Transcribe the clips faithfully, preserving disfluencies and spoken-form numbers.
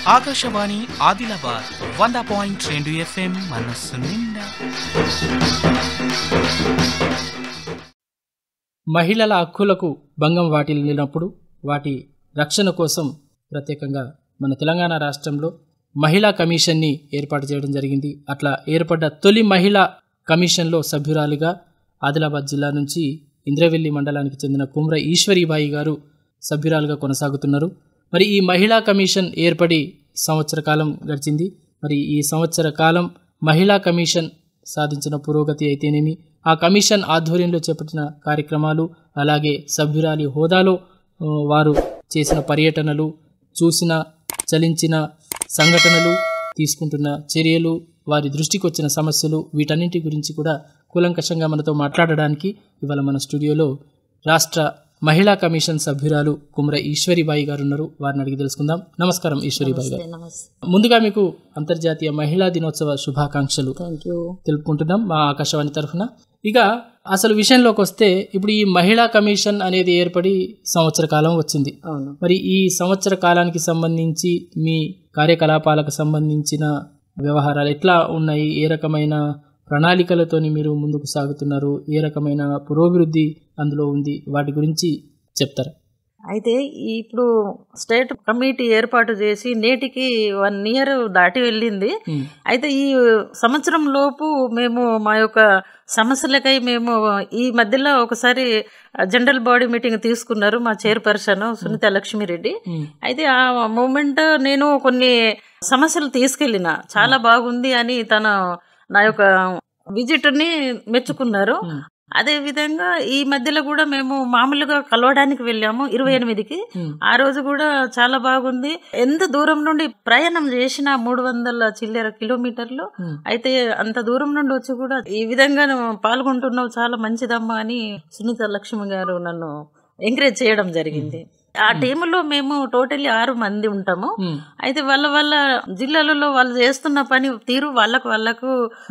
Akashvani Adilabad వంద point రెండు FM మనస్సు నిండా. మహిళల హక్కులకు భంగం వాటిల్లినప్పుడు వాటి రక్షణ కోసం ప్రత్యేకంగా మన తెలంగాణ రాష్ట్రంలో మహిళా కమిషన్ని ఏర్పాటు చేయడం జరిగింది. అట్లా ఏర్పడ్డ తొలి మహిళా కమిషన్లో సభ్యురాలిగా ఆదిలాబాద్ జిల్లా నుంచి ఇంద్రవెల్లి మండలానికి చెందిన కుమ్ర ఈశ్వరీబాయి గారు సభ్యురాలుగా కొనసాగుతున్నారు. మరి ఈ మహిళా కమిషన్ ఏర్పడి సంవత్సర కాలం గడిచింది. మరి ఈ సంవత్సర కాలం మహిళా కమిషన్ సాధించిన పురోగతి అయితేనేమి, ఆ కమిషన్ ఆధ్వర్యంలో చేపట్టిన కార్యక్రమాలు, అలాగే సభ్యురాలి హోదాలో వారు చేసిన పర్యటనలు, చూసిన చలించిన సంఘటనలు, తీసుకుంటున్న చర్యలు, వారి దృష్టికి వచ్చిన సమస్యలు, వీటన్నింటి గురించి కూడా కూలంకషంగా మనతో మాట్లాడడానికి ఇవాళ మన స్టూడియోలో రాష్ట్ర మహిళా కమిషన్ సభ్యురాలు కుమ్ర ఈశ్వరీబాయి గారు ఉన్నారు. వారిని అడిగి తెలుసుకుందాం. నమస్కారం ఈశ్వరీబాయి గారు. ముందుగా మీకు అంతర్జాతీయ మహిళా దినోత్సవ శుభాకాంక్షలు తెలుపుకుంటున్నాం మా ఆకాశవాణి తరఫున. ఇక అసలు విషయంలోకి వస్తే, ఇప్పుడు ఈ మహిళా కమిషన్ అనేది ఏర్పడి సంవత్సర కాలం వచ్చింది. మరి ఈ సంవత్సర కాలానికి సంబంధించి మీ కార్యకలాపాలకు సంబంధించిన వ్యవహారాలు ఎట్లా ఉన్నాయి? ఏ రకమైన ప్రణాళికలతోని మీరు ముందుకు సాగుతున్నారు? ఏ రకమైన పురోభివృద్ధి అందులో ఉంది? వాటి గురించి చెప్తారా? అయితే ఇప్పుడు స్టేట్ కమిటీ ఏర్పాటు చేసి నేటికి వన్ ఇయర్ దాటి వెళ్ళింది. అయితే ఈ సంవత్సరం లోపు మేము మా యొక్క సమస్యలకై మేము ఈ మధ్యలో ఒకసారి జనరల్ బాడీ మీటింగ్ తీసుకున్నారు మా చైర్పర్సన్ సునీత లక్ష్మీరెడ్డి. అయితే ఆ మూమెంట్ నేను కొన్ని సమస్యలు తీసుకెళ్ళిన, చాలా బాగుంది అని తన నా యొక్క విజిట్ ని మెచ్చుకున్నారు. అదే విధంగా ఈ మధ్యలో కూడా మేము మామూలుగా కలవడానికి వెళ్ళాము ఇరవై ఎనిమిదికి. ఆ రోజు కూడా చాలా బాగుంది. ఎంత దూరం నుండి ప్రయాణం చేసిన మూడు వందల చిల్లర కిలోమీటర్లు అయితే అంత దూరం నుండి వచ్చి కూడా ఈ విధంగా పాల్గొంటున్నావు, చాలా మంచిదమ్మా అని సునీత లక్ష్మి గారు నన్ను ఎంకరేజ్ చేయడం జరిగింది. ఆ టీములో మేము టోటలీ ఆరు మంది ఉంటాము. అయితే వాళ్ళ వాళ్ళ జిల్లాలలో వాళ్ళు చేస్తున్న పని తీరు వాళ్ళకు వాళ్ళకు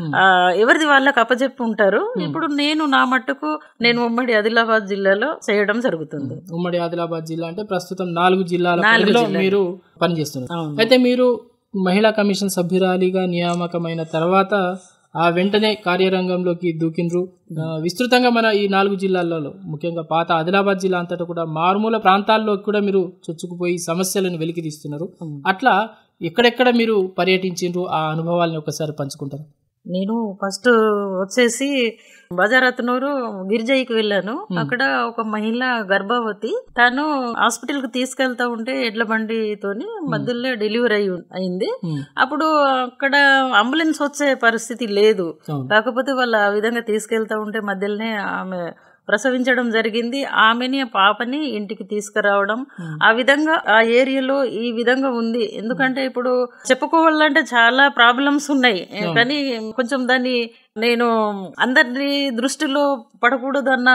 ఎవరిది వాళ్ళకు అప్పచెప్పి ఉంటారు. ఇప్పుడు నేను నా మట్టుకు నేను ఉమ్మడి ఆదిలాబాద్ జిల్లాలో చేయడం జరుగుతుంది. ఉమ్మడి ఆదిలాబాద్ జిల్లా అంటే ప్రస్తుతం నాలుగు జిల్లాలలో మీరు పనిచేస్తున్నారు. అయితే మీరు మహిళా కమిషన్ సభ్యురాలిగా నియామకమైన తర్వాత ఆ వెంటనే కార్యరంగంలోకి దూకిండ్రు. విస్తృతంగా మన ఈ నాలుగు జిల్లాలలో, ముఖ్యంగా పాత ఆదిలాబాద్ జిల్లా అంతటా కూడా మారుమూల ప్రాంతాల్లో కూడా మీరు చొచ్చుకుపోయి సమస్యలను వెలికి తీస్తున్నారు. అట్లా ఎక్కడెక్కడ మీరు పర్యటించిండ్రు? ఆ అనుభవాలను ఒకసారి పంచుకుంటారు. నేను ఫస్ట్ వచ్చేసి బజారత్నూరు గిరిజయ్యకి వెళ్ళాను. అక్కడ ఒక మహిళ గర్భవతి, తను హాస్పిటల్ కి తీసుకెళ్తా ఉంటే ఎడ్ల బండితోని మధ్యలో డెలివరీ అయి అయింది. అప్పుడు అక్కడ అంబులెన్స్ వచ్చే పరిస్థితి లేదు. కాకపోతే వాళ్ళు ఆ విధంగా తీసుకెళ్తా ఉంటే మధ్యలోనే ఆమె ప్రసవించడం జరిగింది. ఆమెని పాపని ఇంటికి తీసుకురావడం, ఆ విధంగా ఆ ఏరియాలో ఈ విధంగా ఉంది. ఎందుకంటే ఇప్పుడు చెప్పుకోవాలంటే చాలా ప్రాబ్లమ్స్ ఉన్నాయి, కానీ కొంచెం దాన్ని నేను అందరి దృష్టిలో పడకూడదు అన్న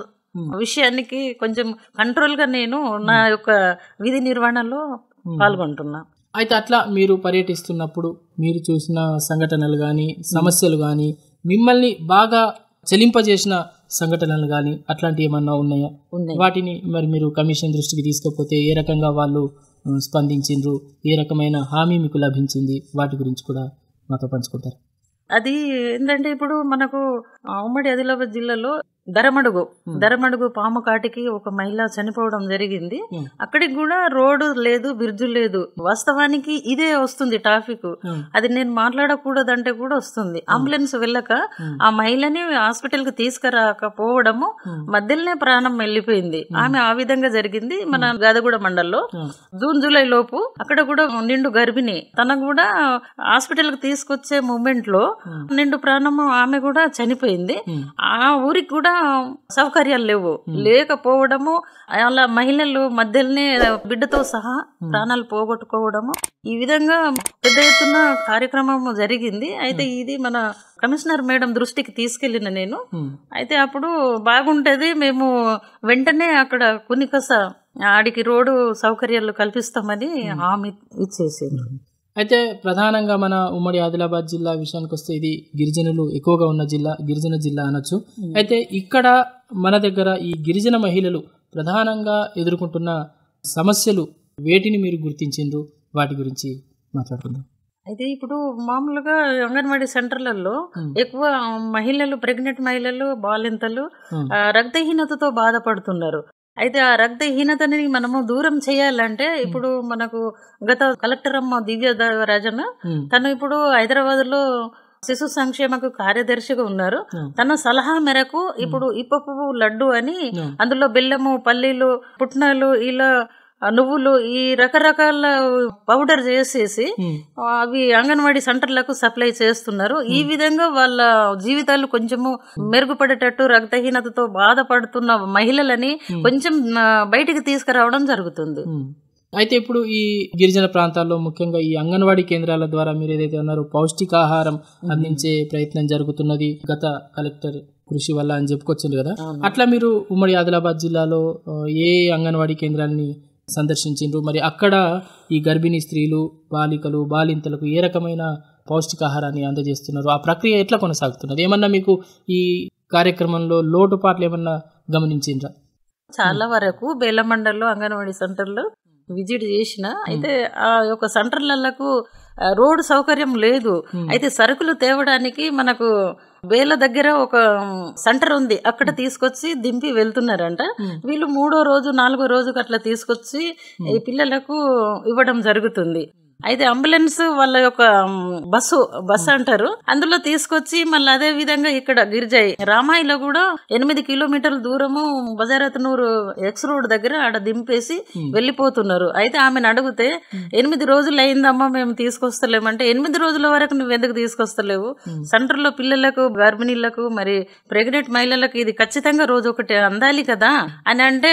విషయానికి కొంచెం కంట్రోల్ గా నేను నా యొక్క విధి నిర్వహణలో పాల్గొంటున్నా. అయితే అట్లా మీరు పర్యటిస్తున్నప్పుడు మీరు చూసిన సంఘటనలు కానీ, సమస్యలు కానీ, మిమ్మల్ని బాగా చెలింపజేసిన సంఘటనలు కానీ అట్లాంటివి ఏమన్నా ఉన్నాయా? వాటిని మరి మీరు కమిషన్ దృష్టికి తీసుకపోతే ఏ రకంగా వాళ్ళు స్పందించిండ్రు? ఏ రకమైన హామీ మీకు లభించింది? వాటి గురించి కూడా మాతో పంచుకుంటారు. అది ఏంటంటే, ఇప్పుడు మనకు ఉమ్మడి ఆదిలాబాద్ జిల్లాలో దరమడుగు దరమడుగు పాము కాటికి ఒక మహిళ చనిపోవడం జరిగింది. అక్కడికి కూడా రోడ్డు లేదు, బ్రిడ్జు లేదు. వాస్తవానికి ఇదే వస్తుంది ట్రాఫిక్. అది నేను మాట్లాడకూడదంటే కూడా వస్తుంది. అంబులెన్స్ వెళ్ళక ఆ మహిళని హాస్పిటల్ కి తీసుకురాకపోవడము, మధ్యలోనే ప్రాణం వెళ్ళిపోయింది. ఆమె ఆ విధంగా జరిగింది మన గాదగూడ మండల్లో. జూన్ జూలై లోపు అక్కడ కూడా నిండు గర్భిణి, తనకు కూడా హాస్పిటల్ కి తీసుకొచ్చే మూమెంట్ లో నిండు ప్రాణము ఆమె కూడా చనిపోయింది. ఆ ఊరికి కూడా సౌకర్యాలు లేవు. లేకపోవడము, అలా మహిళలు మధ్యలోనే బిడ్డతో సహా ప్రాణాలు పోగొట్టుకోవడము, ఈ విధంగా పెద్ద ఎత్తున కార్యక్రమం జరిగింది. అయితే ఇది మన కమిషనర్ మేడం దృష్టికి తీసుకెళ్లిన నేను. అయితే అప్పుడు బాగుంటది, మేము వెంటనే అక్కడ కునికస ఆడికి రోడ్డు సౌకర్యాలు కల్పిస్తామని హామీ ఇచ్చేసింది. అయితే ప్రధానంగా మన ఉమ్మడి ఆదిలాబాద్ జిల్లా విషయానికి వస్తే ఇది గిరిజనులు ఎక్కువగా ఉన్న జిల్లా, గిరిజన జిల్లా అనొచ్చు. అయితే ఇక్కడ మన దగ్గర ఈ గిరిజన మహిళలు ప్రధానంగా ఎదుర్కొంటున్న సమస్యలు వేటిని మీరు గుర్తించిండ్రు? వాటి గురించి మాట్లాడుకుందాం. అయితే ఇప్పుడు మామూలుగా అంగన్వాడీ సెంటర్లలో ఎక్కువ మహిళలు, ప్రెగ్నెంట్ మహిళలు, బాలింతలు రక్తహీనతతో బాధపడుతున్నారు. అయితే ఆ రక్తహీనతని మనము దూరం చేయాలంటే ఇప్పుడు మనకు గత కలెక్టర్ అమ్మ దివ్య రాజన్ తను ఇప్పుడు హైదరాబాద్ లో శిశు సంక్షేమకు కార్యదర్శిగా ఉన్నారు. తన సలహా మేరకు ఇప్పుడు ఇప్పపు లడ్డు అని అందులో బెల్లము, పల్లీలు, పుట్నాలు, ఇలా నువ్వులు ఈ రకరకాల పౌడర్ చేసేసి అవి అంగన్వాడీ సెంటర్లకు సప్లై చేస్తున్నారు. ఈ విధంగా వాళ్ళ జీవితాలు కొంచెము మెరుగుపడేటట్టు రక్తహీనతతో బాధపడుతున్న మహిళలని కొంచెం బయటికి తీసుకురావడం జరుగుతుంది. అయితే ఇప్పుడు ఈ గిరిజన ప్రాంతాల్లో ముఖ్యంగా ఈ అంగన్వాడీ కేంద్రాల ద్వారా మీరు ఏదైతే అన్నారో పౌష్టికాహారం అందించే ప్రయత్నం జరుగుతున్నది గత కలెక్టర్ కృషి వల్ల అని చెప్పుకొచ్చింది కదా. అట్లా మీరు ఉమ్మడి ఆదిలాబాద్ జిల్లాలో ఏ అంగన్వాడీ కేంద్రాన్ని సందర్శించారు? మరి అక్కడ ఈ గర్భిణీ స్త్రీలు, బాలికలు, బాలింతలకు ఏ రకమైన పౌష్టికాహారాన్ని అందజేస్తున్నారు? ఆ ప్రక్రియ ఎట్లా కొనసాగుతున్నది? ఏమన్నా మీకు ఈ కార్యక్రమంలో లోటుపాట్లు ఏమన్నా గమనించిండ్రా? చాలా వరకు బేలమండల్లో అంగన్వాడీ సెంటర్లో విజిట్ చేసిన. అయితే ఆ యొక్క సెంటర్లకు రోడ్డు సౌకర్యం లేదు. అయితే సరుకులు తేవడానికి మనకు వేల దగ్గర ఒక సెంటర్ ఉంది, అక్కడ తీసుకొచ్చి దింపి వెళ్తున్నారంట. వీళ్ళు మూడో రోజు నాలుగో రోజుకి అట్లా తీసుకొచ్చి ఈ పిల్లలకు ఇవ్వడం జరుగుతుంది. అయితే అంబులెన్స్ వాళ్ళ యొక్క బస్సు బస్సు అంటారు, అందులో తీసుకొచ్చి మళ్ళీ అదే విధంగా ఇక్కడ గిరిజాయి రామాయిలో కూడా ఎనిమిది కిలోమీటర్ల దూరము బజారత్నూరు ఎక్స్ రోడ్ దగ్గర ఆడ దింపేసి వెళ్ళిపోతున్నారు. అయితే ఆమెను అడిగితే ఎనిమిది రోజులు అయిందమ్మా మేము తీసుకొస్తలేమంటే, ఎనిమిది రోజుల వరకు నువ్వు ఎందుకు తీసుకొస్తలేవు? సెంటర్ లో పిల్లలకు, గర్భిణీలకు, మరి ప్రెగ్నెంట్ మహిళలకు ఇది ఖచ్చితంగా రోజు ఒకటి అందాలి కదా అని అంటే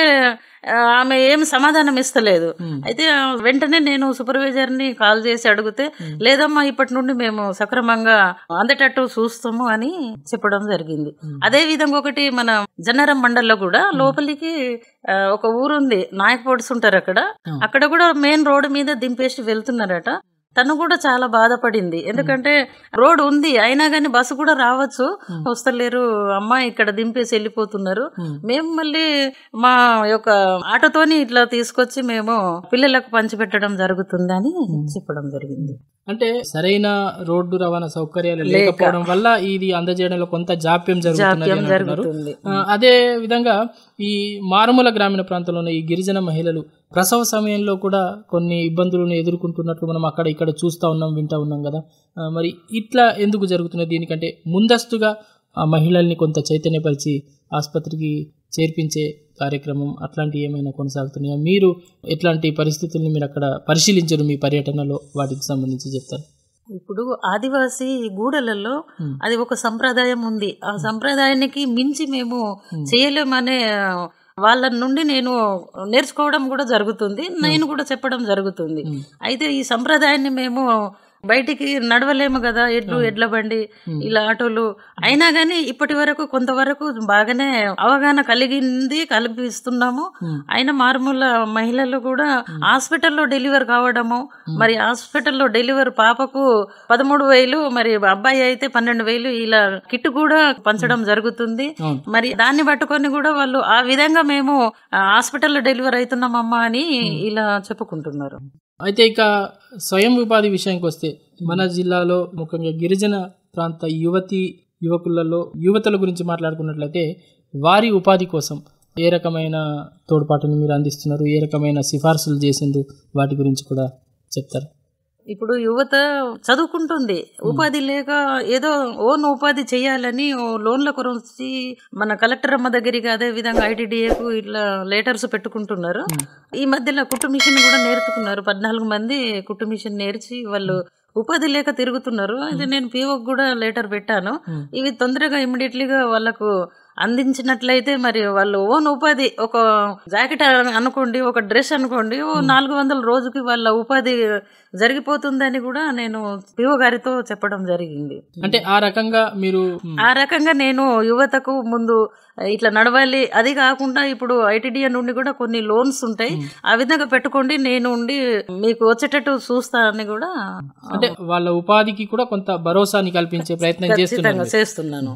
ఆమె ఏం సమాధానం ఇస్తలేదు. అయితే వెంటనే నేను సూపర్వైజర్ ని కాల్ చేసి అడిగితే, లేదమ్మా ఇప్పటి నుండి మేము సక్రమంగా అందేటట్టు చూస్తాము అని చెప్పడం జరిగింది. అదే విధంగా ఒకటి మన జన్నరం మండల్లో కూడా లోపలికి ఒక ఊరుంది, నాయకపోడ్స్ ఉంటారు అక్కడ, అక్కడ కూడా మెయిన్ రోడ్డు మీద దింపేసి వెళ్తున్నారట. తను కూడా చాలా బాధపడింది, ఎందుకంటే రోడ్ ఉంది అయినా గానీ బస్సు కూడా రావచ్చు, వస్తలేరు అమ్మా, ఇక్కడ దింపేసి వెళ్ళిపోతున్నారు. మేము మళ్ళీ మా యొక్క ఆటోతోని ఇట్లా తీసుకొచ్చి మేము పిల్లలకు పంచిపెట్టడం జరుగుతుంది అని చెప్పడం జరిగింది. అంటే సరైన రోడ్డు రవాణా సౌకర్యాలు లేకపోవడం వల్ల ఇది అందజేయడంలో కొంత జాప్యం జరుగుతుంది. అదే విధంగా ఈ మారుమూల గ్రామీణ ప్రాంతంలోని ఈ గిరిజన మహిళలు ప్రసవ సమయంలో కూడా కొన్ని ఇబ్బందులను ఎదుర్కొంటున్నట్లు మనం అక్కడ ఇక్కడ చూస్తూ ఉన్నాం, వింటూ ఉన్నాం కదా. మరి ఇట్లా ఎందుకు జరుగుతున్నది? దీనికంటే ముందస్తుగా ఆ మహిళల్ని కొంత చైతన్యపరిచి ఆసుపత్రికి చేర్పించే కార్యక్రమం అట్లాంటివి ఏమైనా కొనసాగుతున్నాయా? మీరు ఎట్లాంటి పరిస్థితుల్ని మీరు అక్కడ పరిశీలించరు మీ పర్యటనలో, వాటికి సంబంధించి చెప్తారు. ఇప్పుడు ఆదివాసీ గూడలలో అది ఒక సంప్రదాయం ఉంది, ఆ సంప్రదాయానికి మించి మేము చేయలేమనే వాళ్ళ నుండి నేను నేర్చుకోవడం కూడా జరుగుతుంది, నేను కూడా చెప్పడం జరుగుతుంది. అయితే ఈ సంప్రదాయాన్ని మేము బయటికి నడవలేము కదా, ఎడ్లు ఎడ్ల బండి ఇలా ఆటోలు అయినా గానీ ఇప్పటి వరకు కొంతవరకు బాగానే అవగాహన కలిగింది, కల్పిస్తున్నాము. అయినా మారుమూల మహిళలు కూడా హాస్పిటల్లో డెలివర్ కావడము, మరి హాస్పిటల్లో డెలివర్ పాపకు పదమూడు వేలు మరి అబ్బాయి అయితే పన్నెండు వేలు ఇలా కిట్ కూడా పంచడం జరుగుతుంది. మరి దాన్ని పట్టుకొని కూడా వాళ్ళు ఆ విధంగా మేము హాస్పిటల్లో డెలివర్ అవుతున్నామమ్మా అని ఇలా చెప్పుకుంటున్నారు. అయితే ఇక స్వయం ఉపాధి విషయానికి వస్తే మన జిల్లాలో ముఖ్యంగా గిరిజన ప్రాంత యువతి యువకులలో యువతల గురించి మాట్లాడుకున్నట్లయితే వారి ఉపాధి కోసం ఏ రకమైన తోడ్పాటును మీరు అందిస్తున్నారు, ఏ రకమైన సిఫార్సులు చేసిండ్రు, వాటి గురించి కూడా చెప్తారు. ఇప్పుడు యువత చదువుకుంటుంది, ఉపాధి లేక ఏదో ఓన్ ఉపాధి చేయాలని లోన్ల గురించి మన కలెక్టర్ అమ్మ దగ్గరికి అదే విధంగా ఐటీడీఏకు ఇట్లా లెటర్స్ పెట్టుకుంటున్నారు. ఈ మధ్యలో కుట్టు మిషన్ కూడా నేర్చుకున్నారు, పద్నాలుగు మంది కుట్టు మిషన్ నేర్చి వాళ్ళు ఉపాధి లేక తిరుగుతున్నారు. అయితే నేను పీఓకి కూడా లెటర్ పెట్టాను, ఇవి తొందరగా ఇమ్మీడియట్లీగా వాళ్ళకు అందించినట్లయితే మరి వాళ్ళు ఓన్ ఉపాధి, ఒక జాకెట్ అనుకోండి, ఒక డ్రెస్ అనుకోండి, ఓ నాలుగు వందల రోజుకి వాళ్ళ ఉపాధి జరిగిపోతుందని కూడా నేను పిఓ గారితో చెప్పడం జరిగింది. అంటే ఆ రకంగా మీరు ఆ రకంగా నేను యువతకు ముందు ఇట్లా నడవాలి. అది కాకుండా ఇప్పుడు ఐటీడీఏ నుండి కూడా కొన్ని లోన్స్ ఉంటాయి, ఆ విధంగా పెట్టుకోండి, నేను ఉండి మీకు వచ్చేటట్టు చూస్తానని కూడా, అంటే వాళ్ళ ఉపాధికి కూడా కొంత భరోసాని కల్పించే ప్రయత్నం చేస్తున్నాను. చేస్తున్నాను.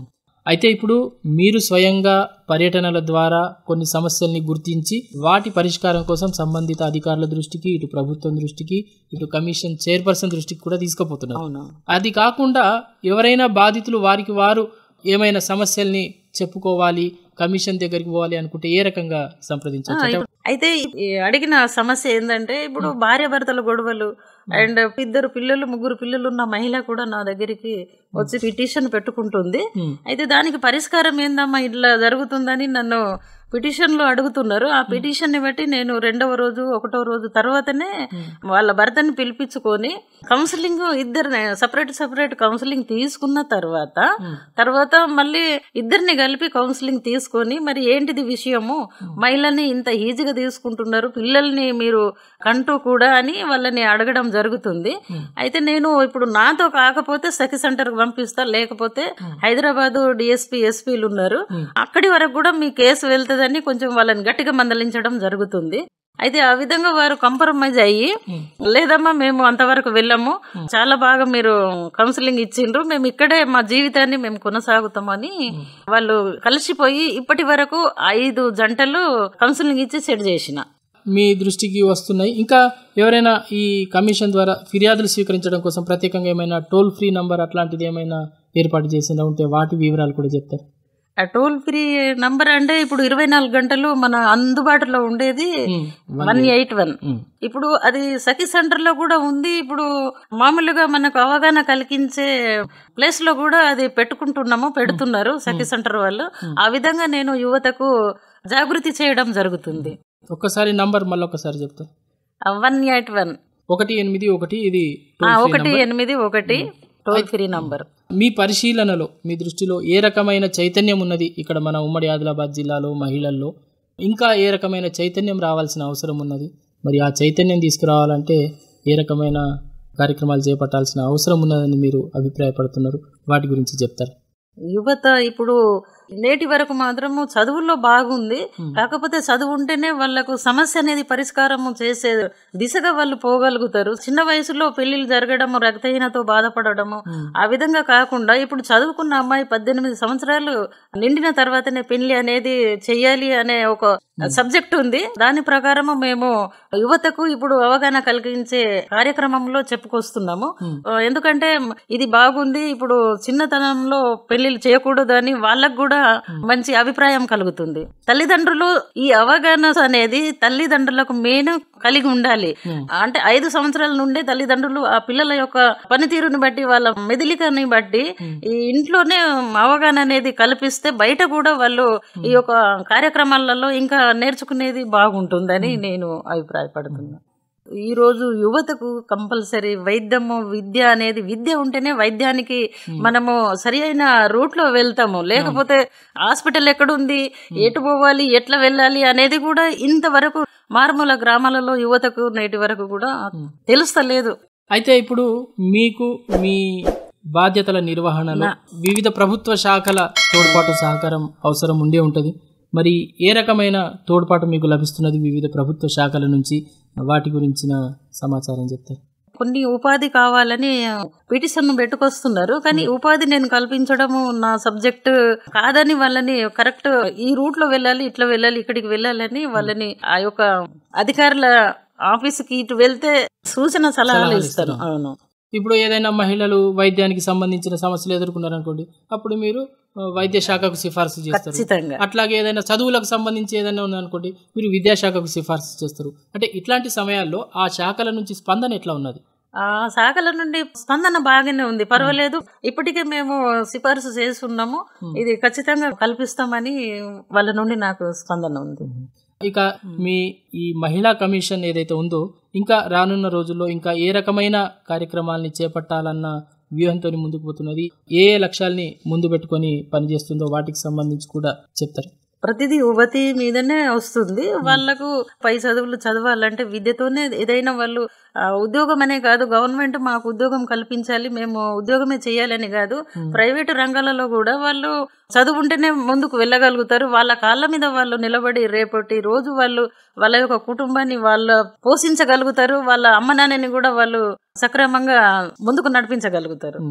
అయితే ఇప్పుడు మీరు స్వయంగా పర్యటనల ద్వారా కొన్ని సమస్యల్ని గుర్తించి వాటి పరిష్కారం కోసం సంబంధిత అధికారుల దృష్టికి, ఇటు ప్రభుత్వం దృష్టికి, ఇటు కమిషన్ చైర్పర్సన్ దృష్టికి కూడా తీసుకుపోతున్నారు. అది కాకుండా ఎవరైనా బాధితులు వారికి వారు ఏమైనా సమస్యల్ని చెప్పుకోవాలి, కమిషన్ దగ్గరికి పోవాలి అనుకుంటే ఏ రకంగా సంప్రదించాలి? అయితే అడిగిన సమస్య ఏంటంటే, ఇప్పుడు భార్య భర్తల గొడవలు అండ్ ఇద్దరు పిల్లలు ముగ్గురు పిల్లలు ఉన్న మహిళ కూడా నా దగ్గరికి వచ్చి పిటిషన్ పెట్టుకుంటుంది. అయితే దానికి పరిష్కారం ఏందమ్మా ఇట్లా జరుగుతుందని నన్ను పిటిషన్ లో అడుగుతున్నారు. ఆ పిటిషన్ ని బట్టి నేను రెండవ రోజు ఒకటో రోజు తర్వాతనే వాళ్ళ భర్తని పిలిపించుకొని కౌన్సిలింగ్ ఇద్దరిని సపరేట్ సపరేట్ కౌన్సిలింగ్ తీసుకున్న తర్వాత తర్వాత మళ్ళీ ఇద్దరిని కలిపి కౌన్సిలింగ్ తీసుకొని మరి ఏంటిది విషయము, మహిళని ఇంత ఈజీగా తీసుకుంటున్నారు, పిల్లల్ని మీరు కంటూ కూడా అని వాళ్ళని అడగడం జరుగుతుంది. అయితే నేను ఇప్పుడు నాతో కాకపోతే సఖి సెంటర్ కి పంపిస్తా, లేకపోతే హైదరాబాద్ డిఎస్పీ ఎస్పీలు ఉన్నారు, అక్కడి వరకు కూడా మీ కేసు వెళ్తుందని కొంచెం వాళ్ళని గట్టిగా మందలించడం జరుగుతుంది. అయితే ఆ విధంగా వారు కాంప్రమైజ్ అయ్యి, లేదమ్మా మేము అంతవరకు వెళ్ళాము, చాలా బాగా మీరు కౌన్సిలింగ్ ఇచ్చిండ్రు, మేము ఇక్కడే మా జీవితాన్ని మేము కొనసాగుతామని వాళ్ళు కలిసిపోయి ఇప్పటి వరకు ఐదు జంటలు కౌన్సిలింగ్ ఇచ్చి సెట్ చేసిన మీ దృష్టికి వస్తున్నాయి. ఇంకా ఎవరైనా ఈ కమిషన్ ద్వారా ఫిర్యాదులు స్వీకరించడం కోసం ప్రత్యేకంగా ఏమైనా టోల్ ఫ్రీ నంబర్ అట్లాంటిది ఏమైనా ఏర్పాటు చేసిందా ఉంటే వాటి వివరాలు కూడా చెప్తారు? ఆ టోల్ ఫ్రీ నంబర్ అంటే ఇప్పుడు ఇరవై నాలుగు గంటలు మన అందుబాటులో ఉండేది వన్ ఎయిట్ వన్. ఇప్పుడు అది సఖి సెంటర్ లో కూడా ఉంది. ఇప్పుడు మామూలుగా మనకు అవగాహన కలిగించే ప్లేస్ లో కూడా అది పెట్టుకుంటున్నాము, పెడుతున్నారు సఖి సెంటర్ వాళ్ళు. ఆ విధంగా నేను యువతకు జాగృతి చేయడం జరుగుతుంది. ఒక్కసారి నంబర్ మళ్ళీ ఒకసారి చెప్తా. వన్ ఎయిట్ వన్ ఒకటి ఎనిమిది ఒకటి ఇది ఒకటి ఎనిమిది ఒకటి టోల్ ఫ్రీ నంబర్. మీ పరిశీలనలో మీ దృష్టిలో ఏ రకమైన చైతన్యం ఉన్నది ఇక్కడ మన ఉమ్మడి ఆదిలాబాద్ జిల్లాలో మహిళల్లో? ఇంకా ఏ రకమైన చైతన్యం రావాల్సిన అవసరం ఉన్నది? మరి ఆ చైతన్యం తీసుకురావాలంటే ఏ రకమైన కార్యక్రమాలు చేపట్టాల్సిన అవసరం ఉన్నదని మీరు అభిప్రాయపడుతున్నారు? వాటి గురించి చెప్తారు. యువత ఇప్పుడు నేటి వరకు మాత్రము చదువుల్లో బాగుంది, కాకపోతే చదువు ఉంటేనే వాళ్లకు సమస్య అనేది పరిష్కారం చేసే దిశగా వాళ్ళు పోగలుగుతారు. చిన్న వయసులో పెళ్లిళ్ళు జరగడము, రక్తహీనతో బాధపడము, ఆ విధంగా కాకుండా ఇప్పుడు చదువుకున్న అమ్మాయి పద్దెనిమిది సంవత్సరాలు నిండిన తర్వాతనే పెళ్లి అనేది చెయ్యాలి అనే ఒక సబ్జెక్ట్ ఉంది. దాని ప్రకారము మేము యువతకు ఇప్పుడు అవగాహన కలిగించే కార్యక్రమంలో చెప్పుకొస్తున్నాము. ఎందుకంటే ఇది బాగుంది, ఇప్పుడు చిన్నతనంలో పెళ్లిళ్ళు చేయకూడదు అని వాళ్ళకు కూడా మంచి అభిప్రాయం కలుగుతుంది. తల్లిదండ్రులు ఈ అవగాహన అనేది తల్లిదండ్రులకు మెయిన్ కలిగి ఉండాలి. అంటే ఐదు సంవత్సరాల నుండి తల్లిదండ్రులు ఆ పిల్లల యొక్క పనితీరుని బట్టి, వాళ్ళ మెదిలికని బట్టి ఈ ఇంట్లోనే అవగాహన అనేది కల్పిస్తే బయట కూడా వాళ్ళు ఈ యొక్క కార్యక్రమాలలో ఇంకా నేర్చుకునేది బాగుంటుందని నేను అభిప్రాయపడుతున్నా. ఈ రోజు యువతకు కంపల్సరీ వైద్యము, విద్య అనేది, విద్య ఉంటేనే వైద్యానికి మనము సరి అయిన రూట్ లో వెళ్తాము. లేకపోతే హాస్పిటల్ ఎక్కడుంది, ఎటు పోవాలి, ఎట్లా వెళ్ళాలి అనేది కూడా ఇంతవరకు మారుమూల గ్రామాలలో యువతకు నేటి వరకు కూడా తెలుస్తలేదు. అయితే ఇప్పుడు మీకు మీ బాధ్యతల నిర్వహణలో వివిధ ప్రభుత్వ శాఖల తోడ్పాటు సహకారం అవసరం ఉండే ఉంటుంది. మరి ఏ రకమైన తోడ్పాటు మీకు లభిస్తున్నది వివిధ ప్రభుత్వ శాఖల నుంచి? వాటి గురించిన సమాచారం చెప్తారు. కొన్ని ఉపాధి కావాలని పిటిషన్ పెట్టుకొస్తున్నారు, కానీ ఉపాధి నేను కల్పించడము నా సబ్జెక్ట్ కాదని వాళ్ళని కరెక్ట్ ఈ రూట్ లో వెళ్ళాలి, ఇట్లా వెళ్ళాలి, ఇక్కడికి వెళ్ళాలని వాళ్ళని ఆ యొక్క అధికారుల ఆఫీసుకి ఇటు వెళ్తే సూచన సలహాలు ఇస్తారు. అవును. ఇప్పుడు ఏదైనా మహిళలు వైద్యానికి సంబంధించిన సమస్యలు ఎదుర్కొన్నారనుకోండి, అప్పుడు మీరు వైద్య శాఖకు సిఫార్సు చేస్తారు. అట్లాగే ఏదైనా చదువులకు సంబంధించి ఏదైనా ఉందనుకోండి, మీరు విద్యాశాఖకు సిఫార్సు చేస్తారు. అంటే ఇట్లాంటి సమయాల్లో ఆ శాఖల నుంచి స్పందన ఎట్లా ఉన్నది? ఆ శాఖల నుండి స్పందన బాగానే ఉంది, పర్వాలేదు. ఇప్పటికే మేము సిఫార్సు చేస్తున్నాము, ఇది ఖచ్చితంగా కల్పిస్తామని వాళ్ళ నుండి నాకు స్పందన ఉంది. ఇక మీ ఈ మహిళా కమిషన్ ఏదైతే ఉందో, ఇంకా రానున్న రోజుల్లో ఇంకా ఏ రకమైన కార్యక్రమాలని చేపట్టాలన్న వ్యూహంతో ముందుకు పోతున్నది, ఏ ఏ లక్ష్యాల్ని ముందు పెట్టుకొని పనిచేస్తుందో వాటికి సంబంధించి కూడా చెప్తారు. ప్రతిదీ యువతి మీదనే వస్తుంది. వాళ్లకు పై చదువులు చదవాలంటే విద్యతోనే ఏదైనా వాళ్ళు ఉద్యోగం అనే కాదు, గవర్నమెంట్ మాకు ఉద్యోగం కల్పించాలి, మేము ఉద్యోగమే చేయాలని కాదు, ప్రైవేటు రంగాలలో కూడా వాళ్ళు చదువు ఉంటేనే ముందుకు వెళ్ళగలుగుతారు. వాళ్ళ కాళ్ళ మీద వాళ్ళు నిలబడి రేపటి రోజు వాళ్ళు వాళ్ళ యొక్క కుటుంబాన్ని వాళ్ళు పోషించగలుగుతారు. వాళ్ళ అమ్మ నాన్నని కూడా వాళ్ళు సక్రమంగా ముందుకు నడిపించగలుగుతారు.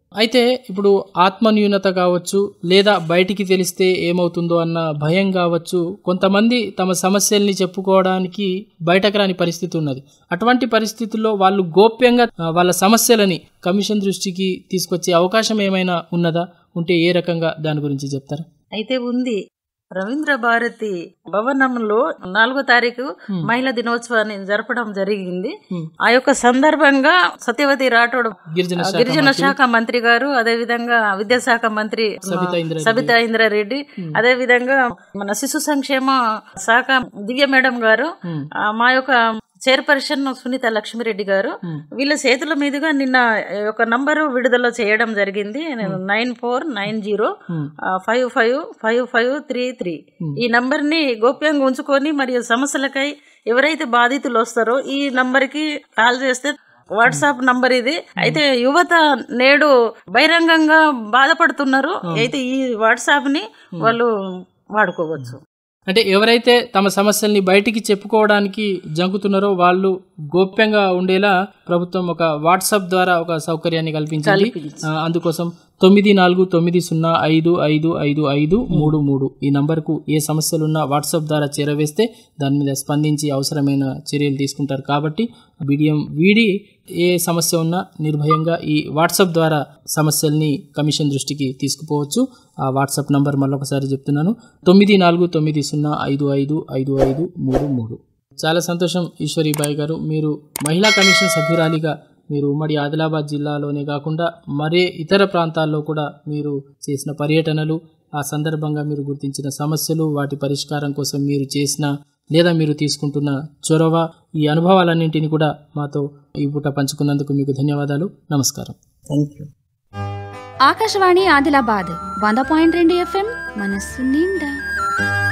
అయితే ఇప్పుడు ఆత్మన్యూనత కావచ్చు, లేదా బయటికి తెలిస్తే ఏమవుతుందో అన్న భయం కావచ్చు, కొంతమంది తమ సమస్యల్ని చెప్పుకోవడానికి బయటకు రాని పరిస్థితి ఉన్నది. అటువంటి పరిస్థితుల్లో వాళ్ళు గోప్యంగా వాళ్ళ సమస్యలని కమిషన్ దృష్టికి తీసుకొచ్చే అవకాశం ఏమైనా ఉన్నదా? ఉంటే ఏ రకంగా దాని గురించి చెప్తారా? అయితే ఉంది. రవీంద్ర భారతి భవనంలో నాలుగో తారీఖు మహిళా దినోత్సవాన్ని జరపడం జరిగింది. ఆ యొక్క సందర్భంగా సత్యవతి రాఠోడ్ గిరిజన శాఖ మంత్రి గారు, అదే విధంగా విద్యాశాఖ మంత్రి సబితా ఇంద్రారెడ్డి, అదే విధంగా మన శిశు సంక్షేమ శాఖ దివ్య మేడం గారు, మా యొక్క చైర్పర్సన్ సునీత లక్ష్మిరెడ్డి గారు, వీళ్ళ చేతుల మీదుగా నిన్న ఒక నంబరు విడుదల చేయడం జరిగింది. Nine four nine zero five five five five three three ఈ నంబర్ ని గోప్యంగా ఉంచుకొని మరియు సమస్యలకై ఎవరైతే బాధితులు వస్తారో ఈ నంబర్ కి కాల్ చేస్తే, వాట్సాప్ నంబర్ ఇది. అయితే యువత నేడు బహిరంగంగా బాధపడుతున్నారు. అయితే ఈ వాట్సాప్ ని వాళ్ళు వాడుకోవచ్చు. అంటే ఎవరైతే తమ సమస్యల్ని బయటికి చెప్పుకోవడానికి జంకుతున్నారో వాళ్ళు గోప్యంగా ఉండేలా ప్రభుత్వం ఒక వాట్సాప్ ద్వారా ఒక సౌకర్యాన్ని కల్పించాలి. అందుకోసం తొమ్మిది నాలుగు తొమ్మిది సున్నా ఐదు ఐదు ఐదు ఐదు మూడు మూడు ఈ నంబర్కు ఏ సమస్యలున్నా వాట్సాప్ ద్వారా చేరవేస్తే దాని మీద స్పందించి అవసరమైన చర్యలు తీసుకుంటారు. కాబట్టి బిడియం వీడి ఏ సమస్య ఉన్నా నిర్భయంగా ఈ వాట్సాప్ ద్వారా సమస్యల్ని కమిషన్ దృష్టికి తీసుకుపోవచ్చు. ఆ వాట్సాప్ నంబర్ మళ్ళొకసారి చెప్తున్నాను, తొమ్మిది నాలుగు తొమ్మిది సున్నా ఐదు ఐదు ఐదు ఐదు మూడు మూడు. చాలా సంతోషం ఈశ్వరీబాయి గారు, మీరు మహిళా కమిషన్ సభ్యురాలిగా మీరు ఉమ్మడి ఆదిలాబాద్ జిల్లాలోనే కాకుండా మరే ఇతర ప్రాంతాల్లో కూడా మీరు చేసిన పర్యటనలు, ఆ సందర్భంగా మీరు గుర్తించిన సమస్యలు, వాటి పరిష్కారం కోసం మీరు చేసిన లేదా మీరు తీసుకుంటున్న చొరవ, ఈ అనుభవాలన్నింటినీ కూడా మాతో ఈ పూట పంచుకున్నందుకు మీకు ధన్యవాదాలు. నమస్కారం. Thank you. ఆకాశవాణి ఆదిలాబాద్ వంద పాయింట్ రెండు ఎఫ్ఎం మనస్సు నిండా.